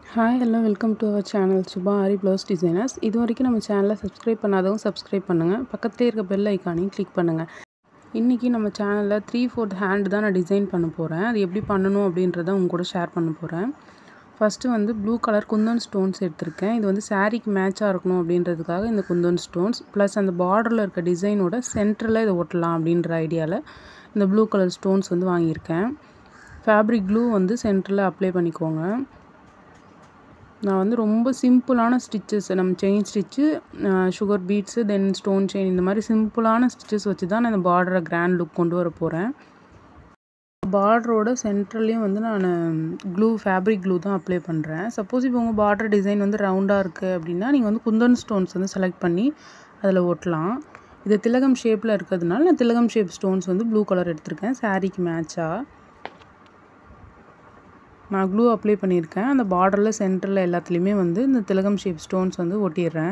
Hi, hello, welcome to our channel Subha Ari Blouse Designers. இதுவரைக்கும் நம்ம சேனலை subscribe பண்ணாதவங்க சப்ஸ்கிரைப் பண்ணுங்கள். பக்கத்துலேயே இருக்க பெல் ஐக்கானையும் கிளிக் பண்ணுங்கள். இன்றைக்கி நம்ம சேனலில் 3/4 ஹேண்ட் தான் நான் டிசைன் பண்ண போகிறேன். அது எப்படி பண்ணணும் அப்படின்றத உங்க கூட ஷேர் பண்ண போகிறேன். ஃபஸ்ட்டு வந்து ப்ளூ கலர் குந்தன் ஸ்டோன்ஸ் எடுத்திருக்கேன். இது வந்து சாரீக்கு மேட்சாக இருக்கணும் அப்படின்றதுக்காக இந்த குந்தன் ஸ்டோன்ஸ் ப்ளஸ் அந்த பார்டரில் இருக்க டிசைனோட சென்டரில் இதை ஒட்டலாம் அப்படின்ற ஐடியாவில் இந்த ப்ளூ கலர் ஸ்டோன்ஸ் வந்து வாங்கியிருக்கேன். ஃபேப்ரிக் க்ளூ வந்து சென்டரில் அப்ளை பண்ணிக்கோங்க. நான் வந்து ரொம்ப சிம்பிளான ஸ்டிச்சஸ் நம்ம chain stitch, sugar beads, then stone chain இந்த மாதிரி சிம்பிளான ஸ்டிச்சஸ் வச்சு தான் நான் இந்த பார்டரை கிராண்ட் லுக் கொண்டு வர போகிறேன். பார்டரோட சென்டர்லேயும் வந்து நான் ஃபேப்ரிக் க்ளூ தான் அப்ளை பண்ணுறேன். சப்போஸ் இப்போ உங்கள் பார்டர் டிசைன் வந்து ரவுண்டாக இருக்குது அப்படின்னா நீங்கள் வந்து குந்தன் ஸ்டோன்ஸ் வந்து செலக்ட் பண்ணி அதில் ஒட்டலாம். இது திலகம் ஷேப்பில் இருக்கிறதுனால நான் திலகம் ஷேப் ஸ்டோன்ஸ் வந்து ப்ளூ கலர் எடுத்திருக்கேன் சாரீக்கு மேட்சாக. நான் க்ளூ அப்ளை பண்ணியிருக்கேன். அந்த பார்டரில் சென்டரில் எல்லாத்துலேயுமே வந்து இந்த திலகம் ஷேப் ஸ்டோன்ஸ் வந்து ஒட்டிடுறேன்.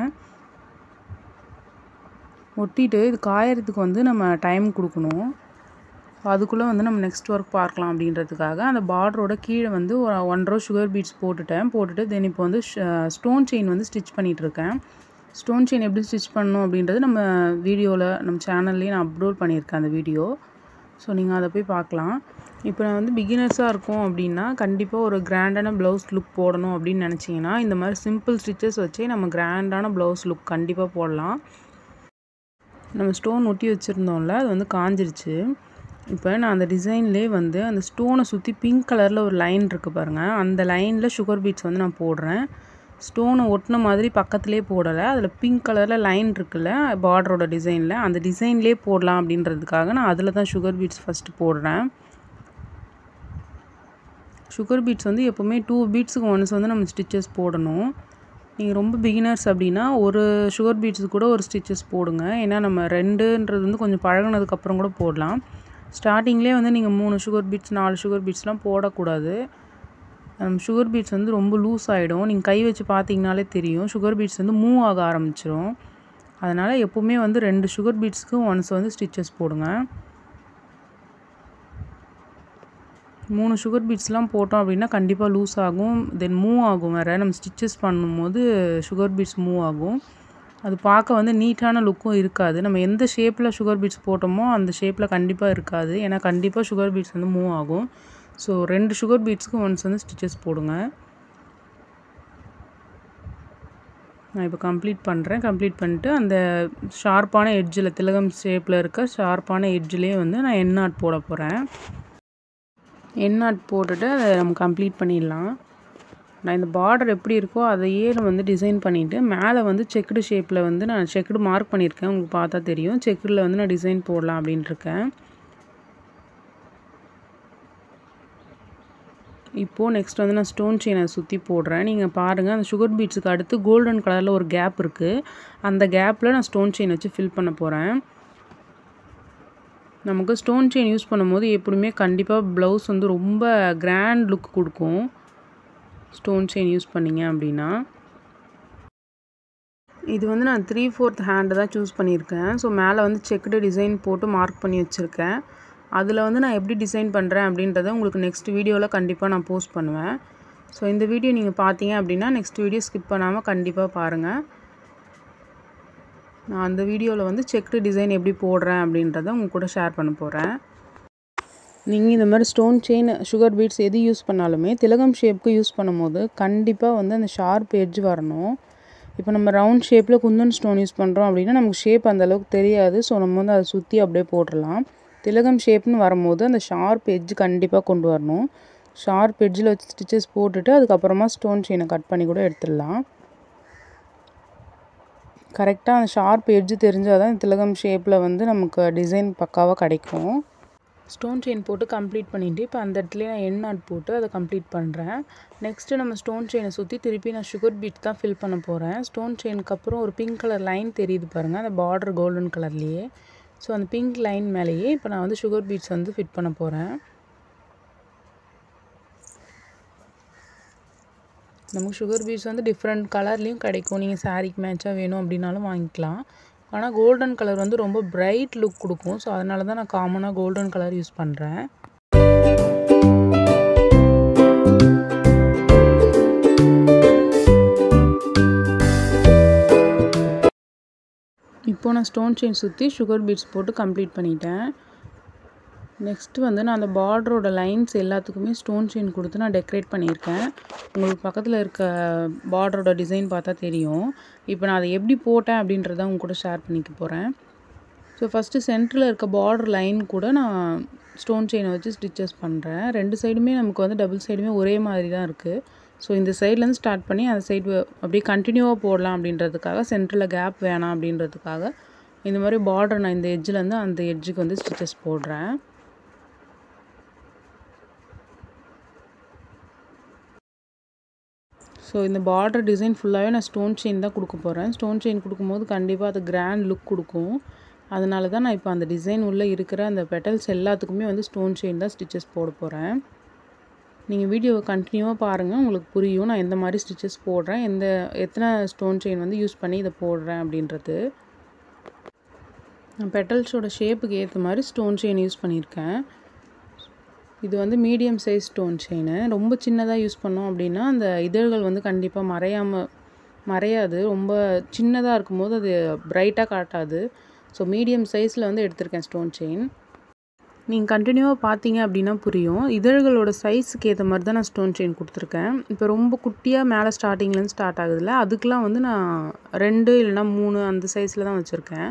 ஒட்டிட்டு இது காயறதுக்கு வந்து நம்ம டைம் கொடுக்கணும். அதுக்குள்ளே வந்து நம்ம நெக்ஸ்ட் ஒர்க் பார்க்கலாம் அப்படின்றதுக்காக அந்த பார்டரோட கீழே வந்து ஒரு 1 row சுகர் பீட்ஸ் போட்டுட்டு தென் இப்போ வந்து ஸ்டோன் செயின் வந்து ஸ்டிச் பண்ணிகிட்ருக்கேன். ஸ்டோன் செயின் எப்படி ஸ்டிச் பண்ணணும் அப்படின்றது நம்ம வீடியோவில் நம்ம சேனல்லேயே நான் அப்லோட் பண்ணியிருக்கேன் அந்த வீடியோ. ஸோ நீங்கள் அதை போய் பார்க்கலாம். இப்போ நான் வந்து பிகினர்ஸாக இருக்கோம் அப்படின்னா கண்டிப்பாக ஒரு கிராண்டான ப்ளவுஸ் லுக் போடணும் அப்படின்னு நினச்சிங்கன்னா இந்த மாதிரி சிம்பிள் ஸ்டிச்சஸ் வச்சே நம்ம கிராண்டான ப்ளவுஸ் லுக் கண்டிப்பாக போடலாம். நம்ம ஸ்டோன் ஒட்டி வச்சுருந்தோம்ல அது வந்து காஞ்சிருச்சு. இப்போ நான் அந்த டிசைன்லேயே வந்து அந்த ஸ்டோனை சுற்றி பிங்க் கலரில் ஒரு லைன் இருக்குது பாருங்கள். அந்த லைனில் சுகர் பீட்ஸ் வந்து நான் போடுறேன். ஸ்டோனை ஒட்டின மாதிரி பக்கத்துலேயே போடலை, அதில் பிங்க் கலரில் லைன் இருக்குல்ல பார்டரோட டிசைனில், அந்த டிசைன்லேயே போடலாம் அப்படின்றதுக்காக நான் அதில் தான் சுகர் பீட்ஸ் ஃபஸ்ட்டு போடுறேன். சுகர் பீட்ஸ் வந்து எப்போவுமே 2 பீட்ஸுக்கு ஒன்ஸ் வந்து நம்ம ஸ்டிச்சஸ் போடணும். நீங்கள் ரொம்ப பிகினர்ஸ் அப்படின்னா ஒரு சுகர் பீட்ஸுக்கு கூட ஒரு ஸ்டிச்சஸ் போடுங்க. ஏன்னா நம்ம 2ன்றது வந்து கொஞ்சம் பழகினதுக்கப்புறம் கூட போடலாம். ஸ்டார்டிங்லேயே வந்து நீங்கள் 3 சுகர் பீட்ஸ் 4 சுகர் பீட்ஸ்லாம் போடக்கூடாது. சுகர் பீட்ஸ் வந்து ரொம்ப லூஸ் ஆகிடும். நீங்கள் கை வச்சு பார்த்தீங்கனாலே தெரியும் சுகர் பீட்ஸ் வந்து மூவ் ஆக ஆரம்பிச்சிடும். அதனால் எப்போவுமே வந்து 2 சுகர் பீட்ஸ்க்கு ஒன்ஸ் வந்து ஸ்டிச்சஸ் போடுங்க. 3 சுகர் பீட்ஸ்லாம் போட்டோம் அப்படின்னா கண்டிப்பாக லூஸ் ஆகும், தென் மூவ் ஆகும். வேறு நம்ம ஸ்டிச்சஸ் பண்ணும்போது சுகர் பீட்ஸ் மூவ் ஆகும். அது பார்க்க வந்து நீட்டான லுக்கும் இருக்காது. நம்ம எந்த ஷேப்பில் சுகர் பீட்ஸ் போட்டோமோ அந்த ஷேப்பில் கண்டிப்பாக இருக்காது. ஏன்னா கண்டிப்பாக சுகர் பீட்ஸ் வந்து மூவ் ஆகும். ஸோ 2 சுகர் பீட்ஸ்க்கு ஒன்ஸ் வந்து ஸ்டிச்சஸ் போடுங்க. நான் இப்போ கம்ப்ளீட் பண்ணுறேன். கம்ப்ளீட் பண்ணிட்டு அந்த ஷார்ப்பான எட்ஜில் திலகம் ஷேப்பில் இருக்க ஷார்ப்பான எட்ஜிலே வந்து நான் என் நாட் போட போகிறேன். என் நாட் போட்டுட்டு அதை நம்ம கம்ப்ளீட் பண்ணிடலாம். நான் இந்த பார்டர் எப்படி இருக்கோ அதையே நான் வந்து டிசைன் பண்ணிவிட்டு மேலே வந்து செக்குடு ஷேப்பில் வந்து நான் செக்குடு மார்க் பண்ணியிருக்கேன். உங்களுக்கு பார்த்தா தெரியும். செக்குடில் வந்து நான் டிசைன் போடலாம் அப்படின்ட்டுருக்கேன். இப்போது நெக்ஸ்ட் வந்து நான் ஸ்டோன் செயினை சுற்றி போடுறேன். நீங்கள் பாருங்கள் அந்த சுகர் பீட்ஸுக்கு அடுத்து கோல்டன் கலரில் ஒரு கேப் இருக்குது. அந்த கேப்பில் நான் ஸ்டோன் செயின் வச்சு ஃபில் பண்ண போகிறேன். நமக்கு ஸ்டோன் செயின் யூஸ் பண்ணும்போது எப்படியுமே கண்டிப்பாக ப்ளவுஸ் வந்து ரொம்ப கிராண்ட் லுக் கொடுக்கும் ஸ்டோன் செயின் யூஸ் பண்ணிங்க அப்படின்னா. இது வந்து நான் 3/4 ஹேண்டு தான் சூஸ் பண்ணியிருக்கேன். ஸோ மேலே வந்து செக்குடு டிசைன் போட்டு மார்க் பண்ணி வச்சுருக்கேன். அதில் வந்து நான் எப்படி டிசைன் பண்ணுறேன் அப்படின்றத உங்களுக்கு நெக்ஸ்ட் வீடியோவில் கண்டிப்பாக நான் போஸ்ட் பண்ணுவேன். ஸோ இந்த வீடியோ நீங்கள் பார்த்தீங்க அப்படின்னா நெக்ஸ்ட் வீடியோ ஸ்கிப் பண்ணாமல் கண்டிப்பாக பாருங்கள். நான் அந்த வீடியோவில் வந்து செக்குடு டிசைன் எப்படி போடுறேன் அப்படின்றத உங்கள் கூட ஷேர் பண்ண போகிறேன். நீங்கள் இந்த மாதிரி ஸ்டோன் செயின் சுகர் பீட்ஸ் எது யூஸ் பண்ணாலுமே திலகம் ஷேப்புக்கு யூஸ் பண்ணும்போது கண்டிப்பாக வந்து அந்த ஷார்ப் எட்ஜ் வரணும். இப்போ நம்ம ரவுண்ட் ஷேப்பில் குந்தன் ஸ்டோன் யூஸ் பண்ணுறோம் அப்படின்னா நமக்கு ஷேப் அந்தளவுக்கு தெரியாது. ஸோ நம்ம வந்து அதை சுற்றி அப்படியே போட்டுடலாம். திலகம் ஷேப்னு வரும்போது அந்த ஷார்ப் எட்ஜ் கண்டிப்பாக கொண்டு வரணும். ஷார்ப் எட்ஜில் வச்சு ஸ்டிச்சஸ் போட்டுட்டு அதுக்கப்புறமா ஸ்டோன் செயினை கட் பண்ணி கூட எடுத்துடலாம். கரெக்டாக அந்த ஷார்ப் எட்ஜ் தெரிஞ்சால் தான் திலகம் ஷேப்பில் வந்து நமக்கு டிசைன் பக்காவாக கிடைக்கும். ஸ்டோன் செயின் போட்டு கம்ப்ளீட் பண்ணிவிட்டு இப்போ அந்த இடத்துல நான் என் நாட் போட்டு அதை கம்ப்ளீட் பண்ணுறேன். நெக்ஸ்ட்டு நம்ம ஸ்டோன் செயினை சுற்றி திருப்பி நான் சுகர் பீட்ஸ் தான் ஃபில் பண்ண போகிறேன். ஸ்டோன் செயினுக்கு அப்புறம் ஒரு பிங்க் கலர் லைன் தெரியுது பாருங்கள், அந்த பார்டர் கோல்டன் கலர்லேயே. ஸோ அந்த பிங்க் லைன் மேலேயே இப்போ நான் வந்து சுகர் பீட்ஸ் வந்து ஃபிட் பண்ண போகிறேன். நமக்கு சுகர் பீட்ஸ் வந்து டிஃப்ரெண்ட் கலர்லேயும் கிடைக்கும். நீங்கள் சாரீக்கு மேட்சாக வேணும் அப்படின்னாலும் வாங்கிக்கலாம். ஆனால் கோல்டன் கலர் வந்து ரொம்ப பிரைட் லுக் கொடுக்கும். ஸோ அதனால தான் நான் காமனாக கோல்டன் கலர் யூஸ் பண்ணுறேன். இப்போ நான் ஸ்டோன் செயின் சுற்றி சுகர் பீட்ஸ் போட்டு கம்ப்ளீட் பண்ணிட்டேன். நெக்ஸ்ட்டு வந்து நான் அந்த பார்டரோட லைன்ஸ் எல்லாத்துக்குமே ஸ்டோன் செயின் கொடுத்து நான் டெக்கரேட் பண்ணியிருக்கேன். உங்களுக்கு பக்கத்தில் இருக்க பார்டரோட டிசைன் பார்த்தா தெரியும். இப்போ நான் அதை எப்படி போட்டேன் அப்படின்றத உங்க கூட ஷேர் பண்ணிக்க போகிறேன். ஸோ ஃபஸ்ட்டு சென்டரில் இருக்க பார்டர் லைன் கூட நான் ஸ்டோன் செயினை வச்சு ஸ்டிச்சஸ் பண்ணுறேன். 2 சைடுமே நமக்கு வந்து டபுள் சைடுமே ஒரே மாதிரி தான் இருக்குது. ஸோ இந்த சைட்லேருந்து ஸ்டார்ட் பண்ணி அந்த சைடு அப்படியே கண்டினியூவாக போடலாம் அப்படின்றதுக்காக, சென்டரில் கேப் வேணாம் அப்படின்றதுக்காக இந்த மாதிரி பார்டர் நான் இந்த எட்ஜிலேருந்து அந்த எட்ஜுக்கு வந்து ஸ்டிச்சஸ் போடுறேன். ஸோ இந்த பார்டர் டிசைன் ஃபுல்லாகவே நான் ஸ்டோன் செயின் தான் கொடுக்க போகிறேன். ஸ்டோன் செயின் கொடுக்கும்போது கண்டிப்பாக அது கிராண்ட் லுக் கொடுக்கும். அதனால தான் நான் இப்போ அந்த டிசைன் உள்ளே இருக்கிற அந்த பெட்டல்ஸ் எல்லாத்துக்குமே வந்து ஸ்டோன் செயின் தான் ஸ்டிச்சஸ் போட போகிறேன். நீங்கள் வீடியோவை கண்டினியூவாக பாருங்கள், உங்களுக்கு புரியும் நான் எந்த மாதிரி ஸ்டிச்சஸ் போடுறேன், எத்தனை ஸ்டோன் செயின் வந்து யூஸ் பண்ணி இதை போடுறேன் அப்படின்றது. நான் பெட்டல்ஸோட ஷேப்புக்கு ஏற்ற மாதிரி ஸ்டோன் செயின் யூஸ் பண்ணியிருக்கேன். இது வந்து மீடியம் சைஸ் ஸ்டோன் செயின். ரொம்ப சின்னதாக யூஸ் பண்ணோம் அப்படின்னா அந்த இதழ்கள் வந்து கண்டிப்பாக மறையாது. ரொம்ப சின்னதாக இருக்கும்போது அது பிரைட்டாக காட்டாது. ஸோ மீடியம் சைஸில் வந்து எடுத்திருக்கேன் ஸ்டோன் செயின். நீங்கள் கண்டினியூவாக பார்த்தீங்க அப்படின்னா புரியும். இதழ்களோட சைஸுக்கு ஏற்ற மாதிரி தான் நான் ஸ்டோன் செயின் கொடுத்துருக்கேன். இப்போ ரொம்ப குட்டியாக மேலே ஸ்டார்டிங்லேருந்து ஸ்டார்ட் ஆகுதுல்ல, அதுக்கெலாம் வந்து நான் 2 இல்லைனா 3 அந்த சைஸில் தான் வச்சுருக்கேன்.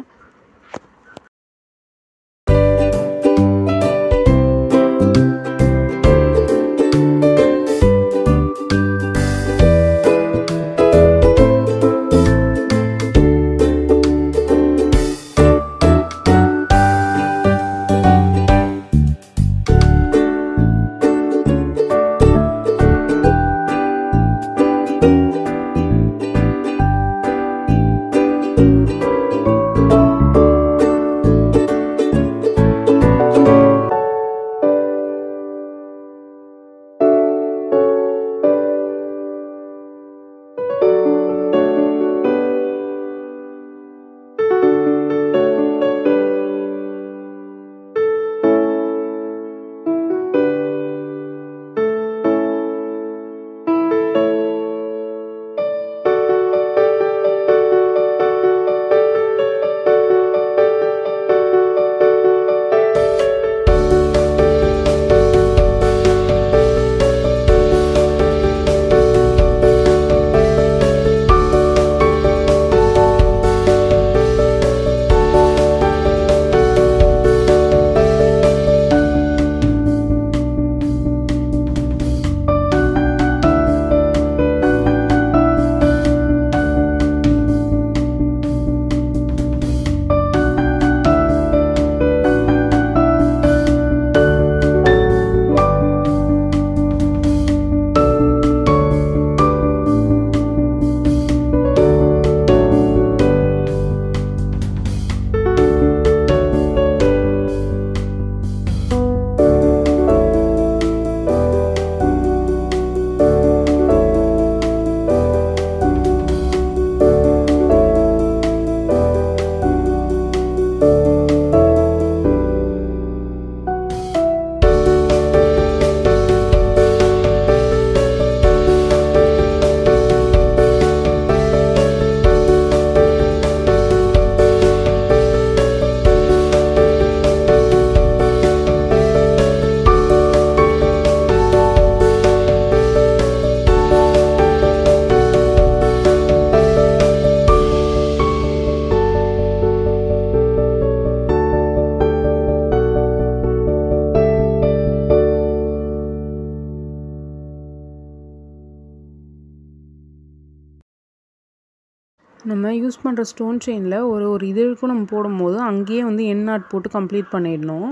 நம்ம யூஸ் பண்ணுற ஸ்டோன் செயினில் ஒரு இதழுக்கும் நம்ம போடும்போது அங்கேயே வந்து என் நாட் போட்டு கம்ப்ளீட் பண்ணிடணும்.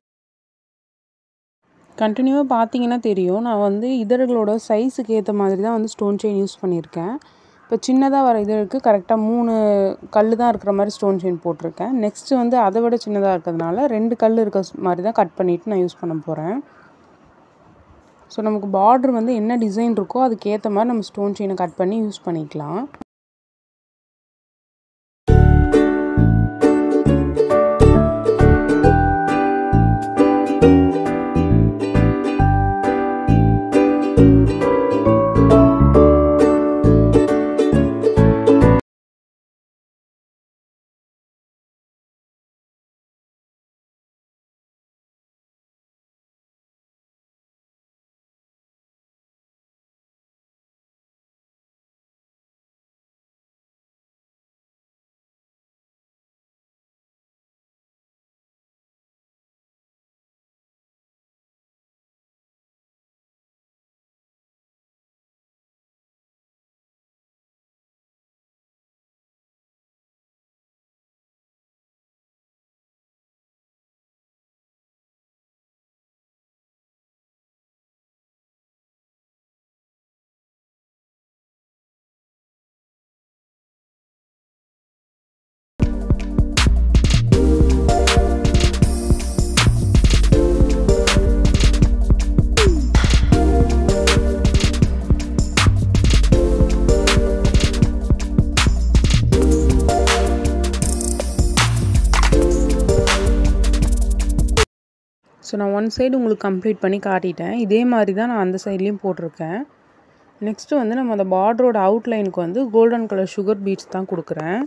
கண்டினியூவாக பார்த்தீங்கன்னா தெரியும், நான் வந்து இதழ்களோட சைஸுக்கு ஏற்ற மாதிரி தான் வந்து ஸ்டோன் செயின் யூஸ் பண்ணியிருக்கேன். இப்போ சின்னதாக வர இதழுக்கு கரெக்டாக 3 கல் தான் இருக்கிற மாதிரி ஸ்டோன் செயின் போட்டிருக்கேன். நெக்ஸ்ட்டு வந்து அதை விட சின்னதாக இருக்கிறதுனால 2 கல் இருக்க மாதிரி தான் கட் பண்ணிவிட்டு நான் யூஸ் பண்ண போகிறேன். ஸோ நமக்கு பார்டர் வந்து என்ன டிசைன் இருக்கோ அதுக்கேற்ற மாதிரி நம்ம ஸ்டோன் செயினை கட் பண்ணி யூஸ் பண்ணிக்கலாம். ஸோ நான் ஒன் சைடு உங்களுக்கு கம்ப்ளீட் பண்ணி காட்டிட்டேன். இதே மாதிரி தான் நான் அந்த சைட்லேயும் போட்டிருக்கேன். நெக்ஸ்ட்டு வந்து நம்ம அந்த பார்டரோட அவுட்லைனுக்கு வந்து கோல்டன் கலர் சுகர் பீட்ஸ் தான் கொடுக்குறேன்.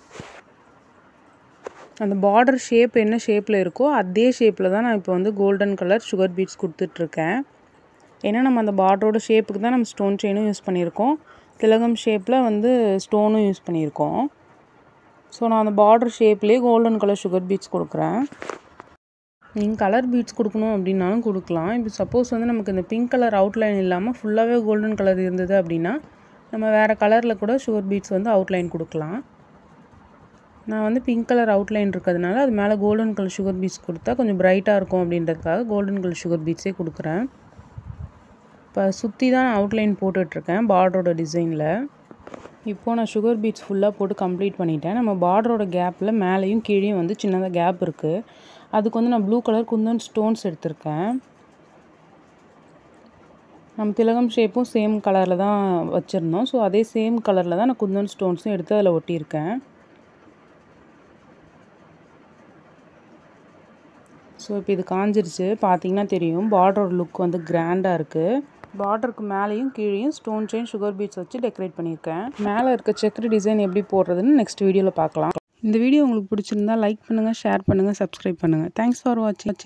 அந்த பார்டர் ஷேப் என்ன ஷேப்பில் இருக்கோ அதே ஷேப்பில் தான் நான் இப்போ வந்து கோல்டன் கலர் சுகர் பீட்ஸ் கொடுத்துட்ருக்கேன். ஏன்னா நம்ம அந்த பார்டரோட ஷேப்புக்கு தான் நம்ம ஸ்டோன் செயினும் யூஸ் பண்ணியிருக்கோம், திலகம் ஷேப்பில் வந்து ஸ்டோனும் யூஸ் பண்ணியிருக்கோம். ஸோ நான் அந்த பார்டர் ஷேப்லேயே கோல்டன் கலர் சுகர் பீட்ஸ் கொடுக்குறேன். நீங்கள் கலர் பீட்ஸ் கொடுக்கணும் அப்படின்னாலும் கொடுக்கலாம். இப்போ சப்போஸ் வந்து நமக்கு இந்த பிங்க் கலர் அவுட்லைன் இல்லாமல் ஃபுல்லாகவே கோல்டன் கலர் இருந்தது அப்படின்னா நம்ம வேறு கலரில் கூட சுகர் பீட்ஸ் வந்து அவுட்லைன் கொடுக்கலாம். நான் வந்து பிங்க் கலர் அவுட்லைன் இருக்கிறதுனால அது மேலே கோல்டன் கலர் சுகர் பீட்ஸ் கொடுத்தா கொஞ்சம் பிரைட்டாக இருக்கும் அப்படின்றதுக்காக கோல்டன் கலர் சுகர் பீட்ஸே கொடுக்குறேன். இப்போ சுற்றி தான் நான் அவுட்லைன் போட்டுட்ருக்கேன் பார்டரோட டிசைனில். இப்போது நான் சுகர் பீட்ஸ் ஃபுல்லாக போட்டு கம்ப்ளீட் பண்ணிட்டேன். நம்ம பார்டரோட கேப்பில் மேலேயும் கீழேயும் வந்து சின்னதாக கேப் இருக்குது. அதுக்கு வந்து நான் ப்ளூ கலர் குந்தன் ஸ்டோன்ஸ் எடுத்திருக்கேன். நம்ம திலகம் ஷேப்பும் சேம் கலரில் தான் வச்சுருந்தோம். ஸோ அதே சேம் கலரில் தான் நான் குந்தன் ஸ்டோன்ஸும் எடுத்து அதில் ஒட்டியிருக்கேன். ஸோ இப்போ இது காஞ்சிருச்சு, பார்த்தீங்கன்னா தெரியும் பார்டரோட லுக் வந்து கிராண்டாக இருக்குது. பார்டருக்கு மேலேயும் கீழேயும் ஸ்டோன் செயின் சுகர் பீட்ஸ் வச்சு டெக்கரேட் பண்ணியிருக்கேன். மேலே இருக்க செக்குடு டிசைன் எப்படி போடுறதுன்னு நெக்ஸ்ட் வீடியோவில் பார்க்கலாம். இந்த வீடியோ உங்களுக்கு பிடிச்சிருந்தா லைக் பண்ணுங்கள், ஷேர் பண்ணுங்கள், சப்ஸ்கிரைப் பண்ணுங்கள். தேங்க்ஸ் ஃபார் வாட்சிங்.